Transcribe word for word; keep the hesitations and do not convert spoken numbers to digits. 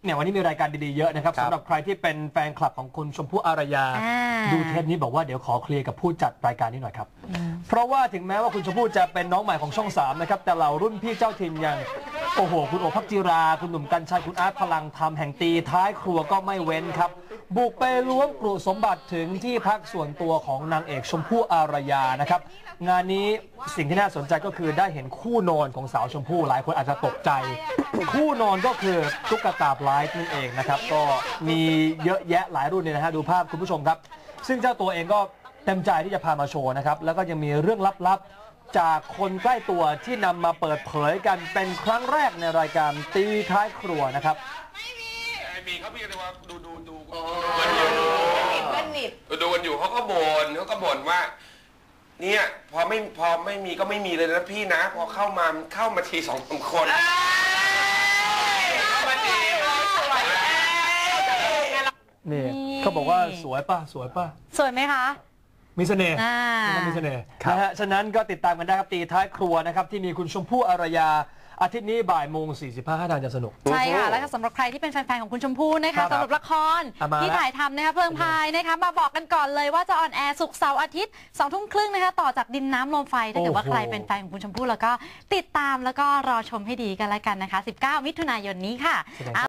เนี่ยวันนี้มีรายการดีๆเยอะนะครับสำหรับใครที่เป็นแฟนคลับของคุณชมพู่อารยาดูเทปนี้บอกว่าเดี๋ยวขอเคลียร์กับผู้จัดรายการนี้หน่อยครับเพราะว่าถึงแม้ว่าคุณชมพู่จะเป็นน้องใหม่ของช่องสามนะครับแต่เหล่ารุ่นพี่เจ้าถิ่นอย่างโอ้โหคุณโอภักจิราคุณหนุ่มกัญชัยคุณอาร์ตพลังธรรมแห่งตีท้ายครัวก็ไม่เว้นครับบุกไปล้วงกลุ่มสมบัติถึงที่พักส่วนตัวของนางเอกชมพู่อารยานะครับงานนี้สิ่งที่น่าสนใจก็คือได้เห็นคู่นอนของสาวชมพู่หลายคนอาจจะตกใจคู่นอนก็คือตุ๊กตาไลฟ์นั่นเองนะครับก็มีเยอะแยะหลายรุ่นเลยนะฮะดูภาพคุณผู้ชมครับซึ่งเจ้าตัวเองก็เต็มใจที่จะพามาโชว์นะครับแล้วก็ยังมีเรื่องลับๆจากคนใกล้ตัวที่นำมาเปิดเผยกันเป็นครั้งแรกในรายการตีท้ายครัวนะครับไม่มีไม่มีเขาเพียงแต่ว่าดูดูดูกันอยู่ดูกันอยู่เขาก็บ่นเขาก็บ่นว่าเนี่ยพอไม่พอไม่มีก็ไม่มีเลยนะพี่นะพอเข้ามาเข้ามาทีสองสามคนนี่เขาบอกว่าสวยป่ะสวยป่ะสวยไหมคะมีเสน่ห์มีเสน่ห์นะฮะฉะนั้นก็ติดตามกันได้ครับตีท้ายครัวนะครับที่มีคุณชมพู่อารยาอาทิตย์นี้บ่ายโมงสี่สิบห้าทางจะสนุกใช่ค่ะแล้วก็สำหรับใครที่เป็นแฟนๆของคุณชมพู่นะคะสำหรับละครที่ถ่ายทำนะคะเพลิงพายนะคะมาบอกกันก่อนเลยว่าจะออนแอร์ศุกร์เสาร์อาทิตย์สองทุ่มครึ่งนะคะต่อจากดินน้ำลมไฟถ้าเกิดว่าใครเป็นแฟนของคุณชมพู่แล้วก็ติดตามแล้วก็รอชมให้ดีกันแล้วกันนะคะสิบเก้ามิถุนายนนี้ค่ะ